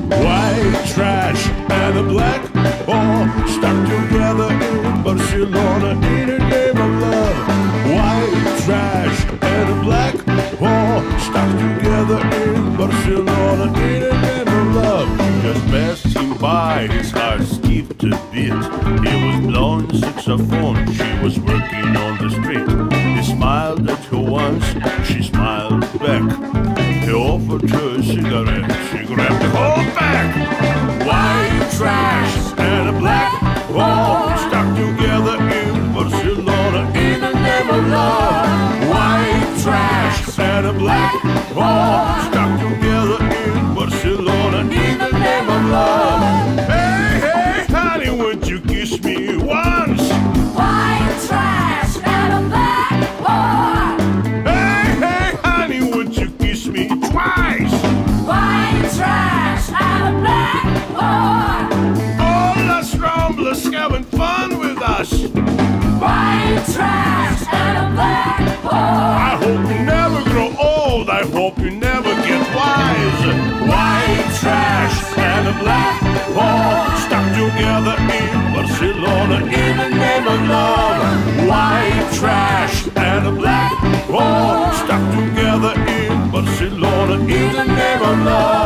White trash and a black whore stuck together in Barcelona in the name of love. White trash and a black whore stuck together in Barcelona in the name of love. Just passed him by, his heart skipped a beat. He was blowing saxophone, she was working on the street. He smiled at her once, she smiled back. He offered her a cigarette, she grabbed the whole pack. White trash and a black whore stuck together in Barcelona in the name of love. White trash and a black whore stuck together in Barcelona in the name of love. Hey, hey, honey, would you kiss me once? White trash and a black whore. Hey, hey, honey, would you kiss me twice? White trash and a black whore. All us ramblers having fun with us. White trash and a black whore. I hope you never grow old, I hope you never get wise. White trash and a black whore stuck together in Barcelona in the name of love. White trash and a black whore stuck together in Barcelona in the name of love.